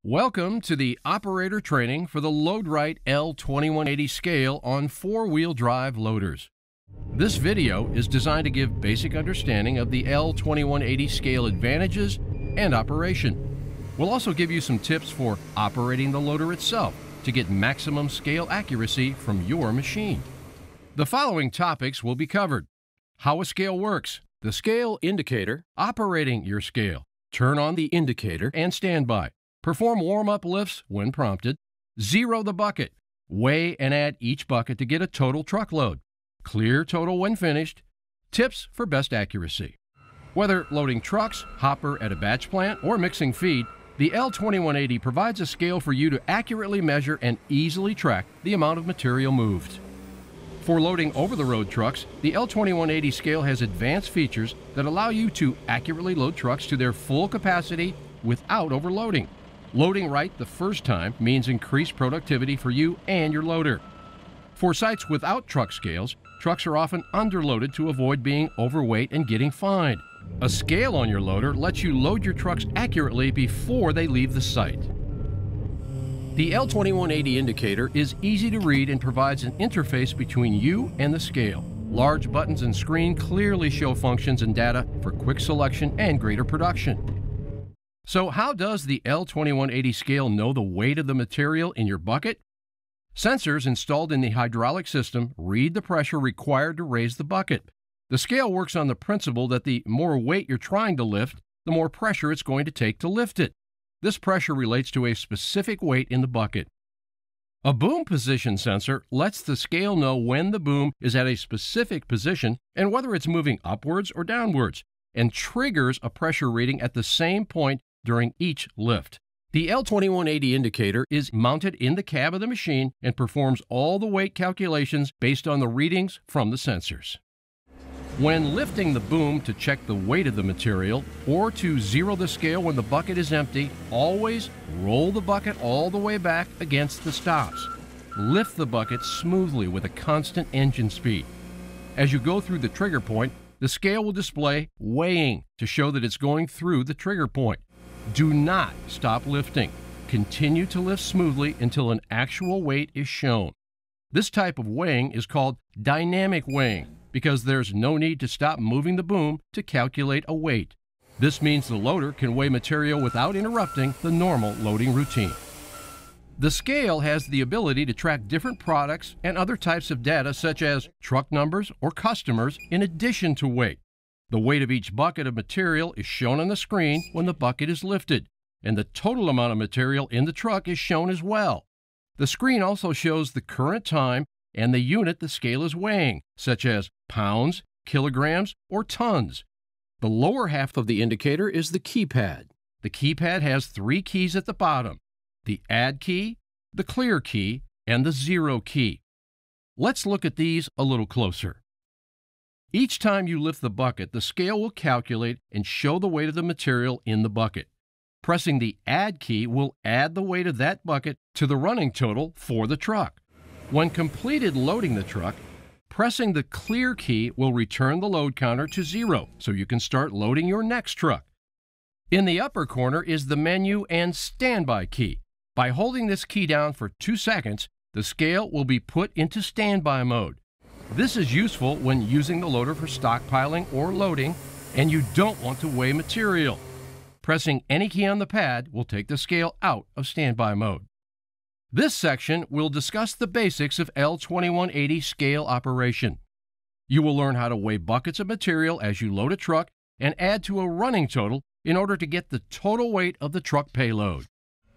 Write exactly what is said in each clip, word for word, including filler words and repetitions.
Welcome to the operator training for the LOADRITE L twenty-one eighty scale on four-wheel drive loaders. This video is designed to give basic understanding of the L twenty-one eighty scale advantages and operation. We'll also give you some tips for operating the loader itself to get maximum scale accuracy from your machine. The following topics will be covered: how a scale works, the scale indicator, operating your scale, turn on the indicator and standby, perform warm-up lifts when prompted, zero the bucket, weigh and add each bucket to get a total truck load, clear total when finished, tips for best accuracy. Whether loading trucks, hopper at a batch plant, or mixing feed, the L twenty-one eighty provides a scale for you to accurately measure and easily track the amount of material moved. For loading over-the-road trucks, the L twenty-one eighty scale has advanced features that allow you to accurately load trucks to their full capacity without overloading. Loading right the first time means increased productivity for you and your loader. For sites without truck scales, trucks are often underloaded to avoid being overweight and getting fined. A scale on your loader lets you load your trucks accurately before they leave the site. The L twenty-one eighty indicator is easy to read and provides an interface between you and the scale. Large buttons and screen clearly show functions and data for quick selection and greater production. So how does the L twenty-one eighty scale know the weight of the material in your bucket? Sensors installed in the hydraulic system read the pressure required to raise the bucket. The scale works on the principle that the more weight you're trying to lift, the more pressure it's going to take to lift it. This pressure relates to a specific weight in the bucket. A boom position sensor lets the scale know when the boom is at a specific position and whether it's moving upwards or downwards, and triggers a pressure reading at the same point during each lift. The L twenty-one eighty indicator is mounted in the cab of the machine and performs all the weight calculations based on the readings from the sensors. When lifting the boom to check the weight of the material or to zero the scale when the bucket is empty, always roll the bucket all the way back against the stops. Lift the bucket smoothly with a constant engine speed. As you go through the trigger point, the scale will display weighing to show that it's going through the trigger point. Do not stop lifting. Continue to lift smoothly until an actual weight is shown. This type of weighing is called dynamic weighing because there's no need to stop moving the boom to calculate a weight. This means the loader can weigh material without interrupting the normal loading routine. The scale has the ability to track different products and other types of data such as truck numbers or customers in addition to weight. The weight of each bucket of material is shown on the screen when the bucket is lifted, and the total amount of material in the truck is shown as well. The screen also shows the current time and the unit the scale is weighing, such as pounds, kilograms, or tons. The lower half of the indicator is the keypad. The keypad has three keys at the bottom: the add key, the clear key, and the zero key. Let's look at these a little closer. Each time you lift the bucket, the scale will calculate and show the weight of the material in the bucket. Pressing the add key will add the weight of that bucket to the running total for the truck. When completed loading the truck, pressing the clear key will return the load counter to zero so you can start loading your next truck. In the upper corner is the menu and standby key. By holding this key down for two seconds, the scale will be put into standby mode. This is useful when using the loader for stockpiling or loading, and you don't want to weigh material. Pressing any key on the pad will take the scale out of standby mode. This section will discuss the basics of L twenty-one eighty scale operation. You will learn how to weigh buckets of material as you load a truck and add to a running total in order to get the total weight of the truck payload.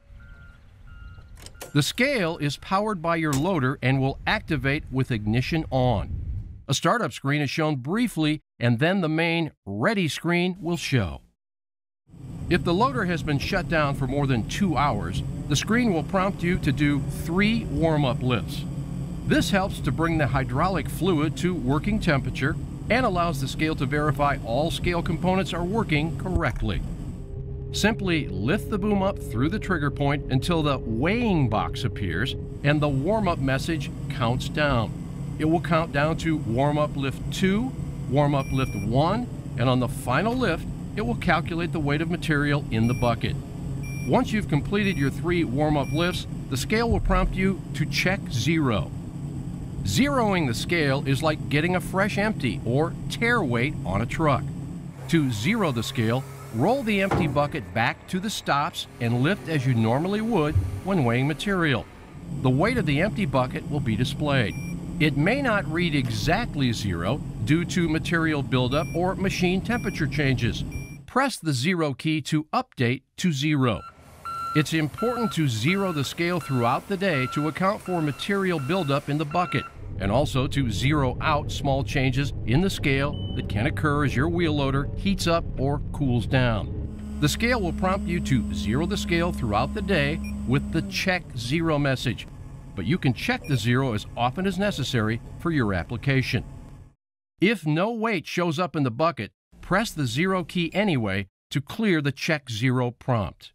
The scale is powered by your loader and will activate with ignition on. A startup screen is shown briefly, and then the main ready screen will show. If the loader has been shut down for more than two hours, the screen will prompt you to do three warm-up lifts. This helps to bring the hydraulic fluid to working temperature and allows the scale to verify all scale components are working correctly. Simply lift the boom up through the trigger point until the weighing box appears and the warm-up message counts down. It will count down to warm-up lift two, warm-up lift one, and on the final lift, it will calculate the weight of material in the bucket. Once you've completed your three warm-up lifts, the scale will prompt you to check zero. Zeroing the scale is like getting a fresh empty or tare weight on a truck. To zero the scale, roll the empty bucket back to the stops and lift as you normally would when weighing material. The weight of the empty bucket will be displayed. It may not read exactly zero due to material buildup or machine temperature changes. Press the zero key to update to zero. It's important to zero the scale throughout the day to account for material buildup in the bucket, and also to zero out small changes in the scale that can occur as your wheel loader heats up or cools down. The scale will prompt you to zero the scale throughout the day with the check zero message, but you can check the zero as often as necessary for your application. If no weight shows up in the bucket, press the zero key anyway to clear the check zero prompt.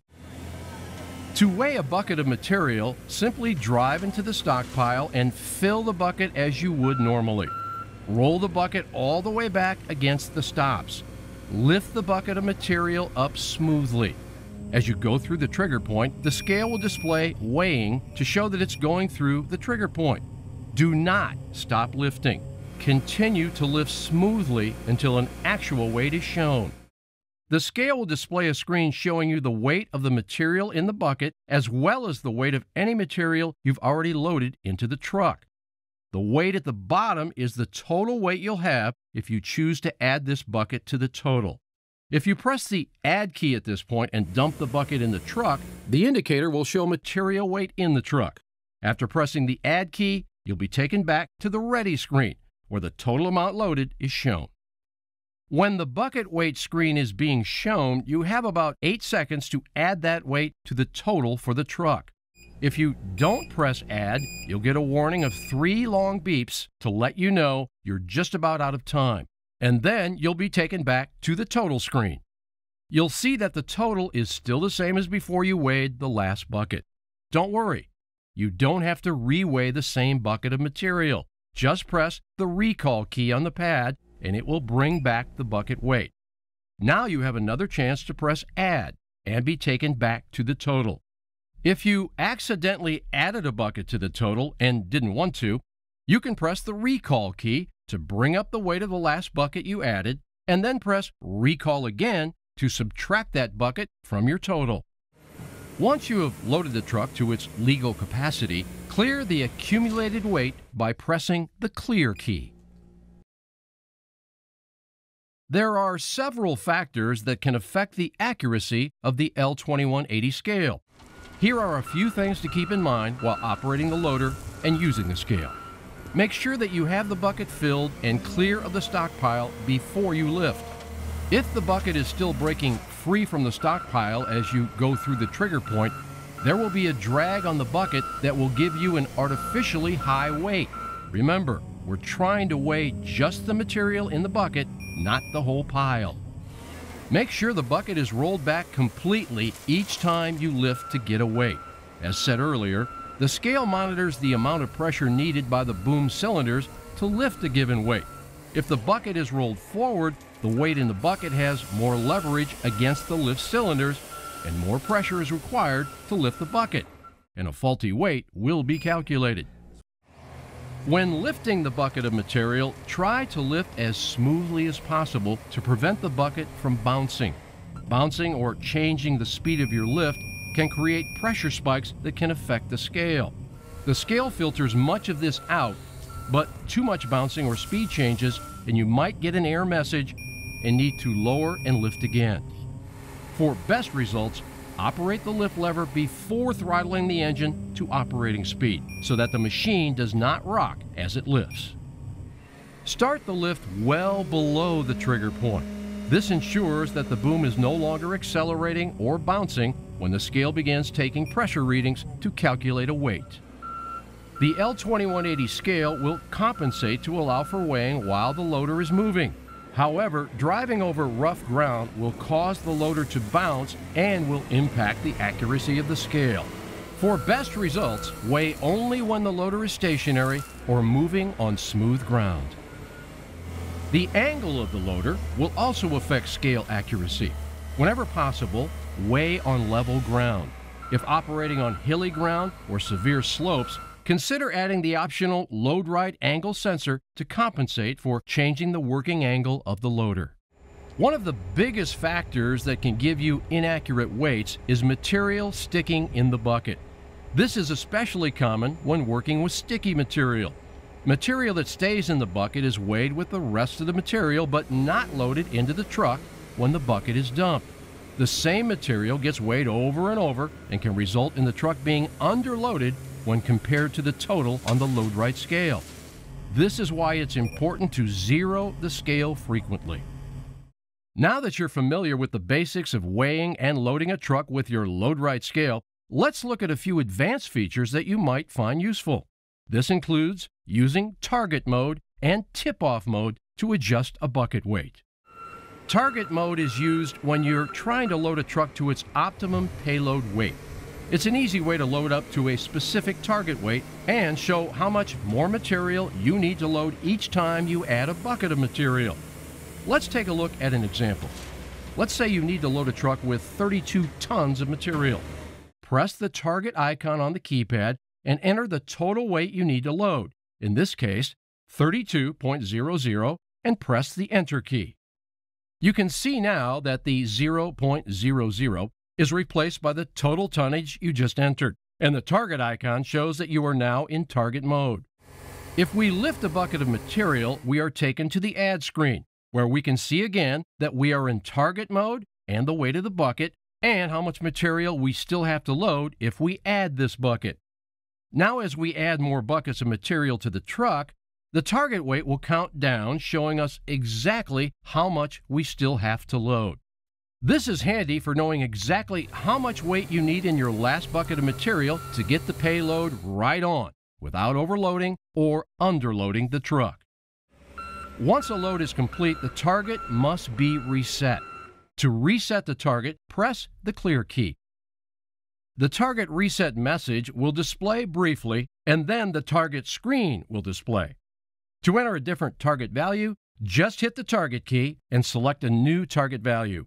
To weigh a bucket of material, simply drive into the stockpile and fill the bucket as you would normally. Roll the bucket all the way back against the stops. Lift the bucket of material up smoothly. As you go through the trigger point, the scale will display weighing to show that it's going through the trigger point. Do not stop lifting. Continue to lift smoothly until an actual weight is shown. The scale will display a screen showing you the weight of the material in the bucket as well as the weight of any material you've already loaded into the truck. The weight at the bottom is the total weight you'll have if you choose to add this bucket to the total. If you press the Add key at this point and dump the bucket in the truck, the indicator will show material weight in the truck. After pressing the Add key, you'll be taken back to the Ready screen, where the total amount loaded is shown. When the bucket weight screen is being shown, you have about eight seconds to add that weight to the total for the truck. If you don't press Add, you'll get a warning of three long beeps to let you know you're just about out of time, and then you'll be taken back to the total screen. You'll see that the total is still the same as before you weighed the last bucket. Don't worry, you don't have to re-weigh the same bucket of material. Just press the Recall key on the pad and it will bring back the bucket weight. Now you have another chance to press Add and be taken back to the total. If you accidentally added a bucket to the total and didn't want to, you can press the Recall key to bring up the weight of the last bucket you added, and then press Recall again to subtract that bucket from your total. Once you have loaded the truck to its legal capacity, clear the accumulated weight by pressing the Clear key. There are several factors that can affect the accuracy of the L twenty-one eighty scale. Here are a few things to keep in mind while operating the loader and using the scale. Make sure that you have the bucket filled and clear of the stockpile before you lift. If the bucket is still breaking free from the stockpile as you go through the trigger point, there will be a drag on the bucket that will give you an artificially high weight. Remember, we're trying to weigh just the material in the bucket, not the whole pile. Make sure the bucket is rolled back completely each time you lift to get a weight. As said earlier, the scale monitors the amount of pressure needed by the boom cylinders to lift a given weight. If the bucket is rolled forward, the weight in the bucket has more leverage against the lift cylinders, and more pressure is required to lift the bucket, and a faulty weight will be calculated. When lifting the bucket of material, try to lift as smoothly as possible to prevent the bucket from bouncing. Bouncing or changing the speed of your lift can create pressure spikes that can affect the scale. The scale filters much of this out, but too much bouncing or speed changes and you might get an error message and need to lower and lift again. For best results, operate the lift lever before throttling the engine to operating speed so that the machine does not rock as it lifts. Start the lift well below the trigger point. This ensures that the boom is no longer accelerating or bouncing when the scale begins taking pressure readings to calculate a weight. The L twenty-one eighty scale will compensate to allow for weighing while the loader is moving. However, driving over rough ground will cause the loader to bounce and will impact the accuracy of the scale. For best results, weigh only when the loader is stationary or moving on smooth ground. The angle of the loader will also affect scale accuracy. Whenever possible, weigh on level ground. If operating on hilly ground or severe slopes, consider adding the optional LOADRITE angle sensor to compensate for changing the working angle of the loader. One of the biggest factors that can give you inaccurate weights is material sticking in the bucket. This is especially common when working with sticky material. Material that stays in the bucket is weighed with the rest of the material but not loaded into the truck when the bucket is dumped. The same material gets weighed over and over and can result in the truck being underloaded when compared to the total on the LOADRITE scale. This is why it's important to zero the scale frequently. Now that you're familiar with the basics of weighing and loading a truck with your LOADRITE scale, let's look at a few advanced features that you might find useful. This includes using target mode and tip-off mode to adjust a bucket weight. Target mode is used when you're trying to load a truck to its optimum payload weight. It's an easy way to load up to a specific target weight and show how much more material you need to load each time you add a bucket of material. Let's take a look at an example. Let's say you need to load a truck with thirty-two tons of material. Press the target icon on the keypad and enter the total weight you need to load, in this case, thirty-two point zero zero, and press the Enter key. You can see now that the zero point zero zero is replaced by the total tonnage you just entered, and the target icon shows that you are now in target mode. If we lift a bucket of material, we are taken to the Add screen, where we can see again that we are in target mode and the weight of the bucket and how much material we still have to load if we add this bucket. Now as we add more buckets of material to the truck, the target weight will count down, showing us exactly how much we still have to load. This is handy for knowing exactly how much weight you need in your last bucket of material to get the payload right on, without overloading or underloading the truck. Once a load is complete, the target must be reset. To reset the target, press the Clear key. The target reset message will display briefly, and then the target screen will display. To enter a different target value, just hit the target key and select a new target value.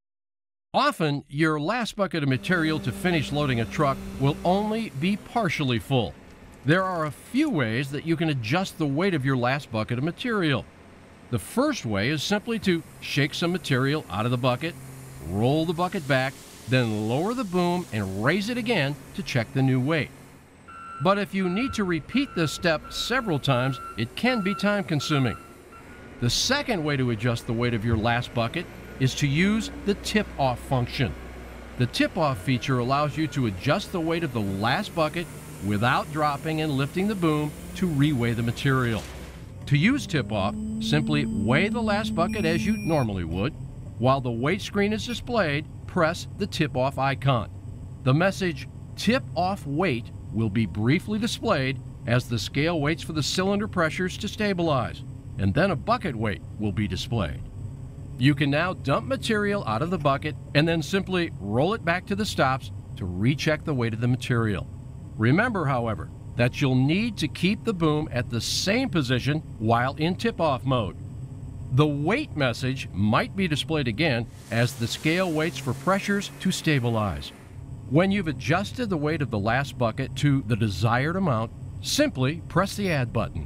Often, your last bucket of material to finish loading a truck will only be partially full. There are a few ways that you can adjust the weight of your last bucket of material. The first way is simply to shake some material out of the bucket, roll the bucket back, then lower the boom and raise it again to check the new weight. But if you need to repeat this step several times, it can be time-consuming. The second way to adjust the weight of your last bucket is to use the tip-off function. The tip-off feature allows you to adjust the weight of the last bucket without dropping and lifting the boom to reweigh the material. To use tip-off, simply weigh the last bucket as you normally would. While the weight screen is displayed, press the tip-off icon. The message "Tip-off weight" will be briefly displayed as the scale waits for the cylinder pressures to stabilize, and then a bucket weight will be displayed. You can now dump material out of the bucket and then simply roll it back to the stops to recheck the weight of the material. Remember, however, that you'll need to keep the boom at the same position while in tip-off mode. The weight message might be displayed again as the scale waits for pressures to stabilize. When you've adjusted the weight of the last bucket to the desired amount, simply press the Add button.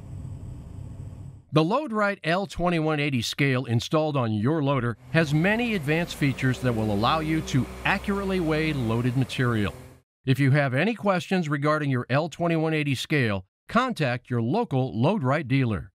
The LOADRITE L twenty-one eighty scale installed on your loader has many advanced features that will allow you to accurately weigh loaded material. If you have any questions regarding your L twenty-one eighty scale, contact your local LOADRITE dealer.